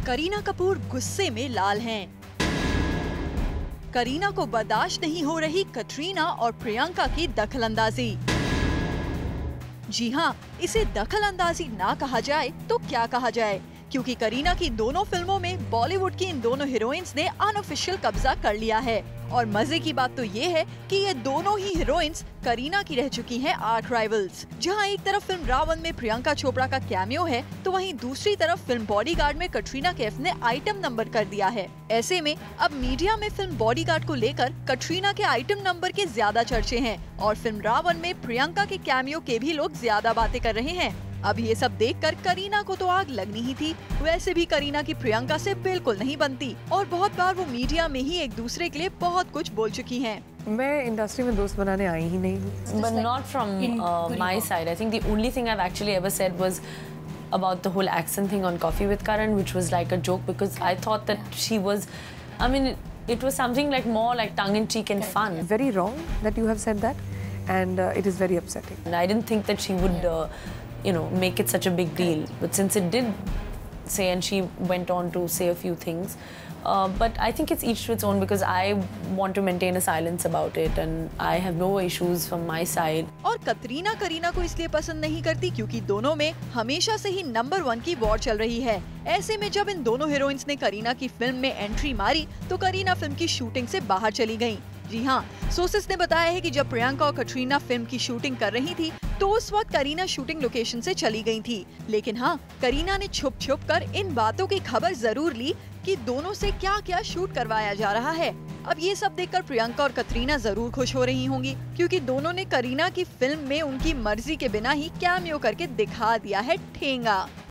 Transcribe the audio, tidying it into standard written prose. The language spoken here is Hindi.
करीना कपूर गुस्से में लाल हैं। करीना को बर्दाश्त नहीं हो रही कटरीना और प्रियंका की दखलंदाजी। जी हाँ, इसे दखलंदाजी ना कहा जाए तो क्या कहा जाए, क्योंकि करीना की दोनों फिल्मों में बॉलीवुड की इन दोनों हीरोइंस ने अनऑफिशियल कब्जा कर लिया है। और मजे की बात तो ये है कि ये दोनों ही हीरोइंस करीना की रह चुकी हैं आर्क राइवल्स। जहां एक तरफ फिल्म रावण में प्रियंका चोपड़ा का कैमियो है, तो वहीं दूसरी तरफ फिल्म बॉडीगार्ड में कटरीना कैफ ने आइटम नंबर कर दिया है। ऐसे में अब मीडिया में फिल्म बॉडीगार्ड को लेकर कटरीना के आइटम नंबर के ज्यादा चर्चे हैं और फिल्म रावण में प्रियंका के कैमियो के भी लोग ज्यादा बातें कर रहे हैं। अब ये सब देखकर करीना को तो आग लगनी ही थी। वैसे भी करीना की प्रियंका से बिल्कुल नहीं बनती और बहुत बार वो मीडिया में ही एक दूसरे के लिए बहुत कुछ बोल चुकी हैं। मैं इंडस्ट्री में दोस्त बनाने आई ही नहीं। But not from my side. I think the only thing I've actually ever said was about the whole accent thing on Coffee with Karan, which was like a joke because I thought that she was, I mean, it was something like more like tongue-in-cheek and fun. Very wrong that you have said that, and it is very upsetting. And I didn't think that she would, make it such a big deal. But since it did say, and she went on to say a few things, but I think it's each to its own because I want to maintain a silence about it and I have no issues from my side. और कटरीना करीना को इसलिए पसंद नहीं करती क्योंकि दोनों में हमेशा से ही नंबर 1 की वॉर चल रही है। ऐसे में जब इन दोनों हीरोइंस ने करीना की फिल्म में एंट्री मारी तो करीना फिल्म की शूटिंग से बाहर चली गयी। जी हाँ, सोर्सेस ने बताया है कि जब प्रियंका और कटरीना फिल्म की शूटिंग कर रही थी तो उस वक्त करीना शूटिंग लोकेशन से चली गई थी। लेकिन हाँ, करीना ने छुप छुप कर इन बातों की खबर जरूर ली कि दोनों से क्या क्या शूट करवाया जा रहा है। अब ये सब देखकर प्रियंका और कटरीना जरूर खुश हो रही होंगी क्योंकि दोनों ने करीना की फिल्म में उनकी मर्जी के बिना ही कैमियो करके दिखा दिया है ठेंगा।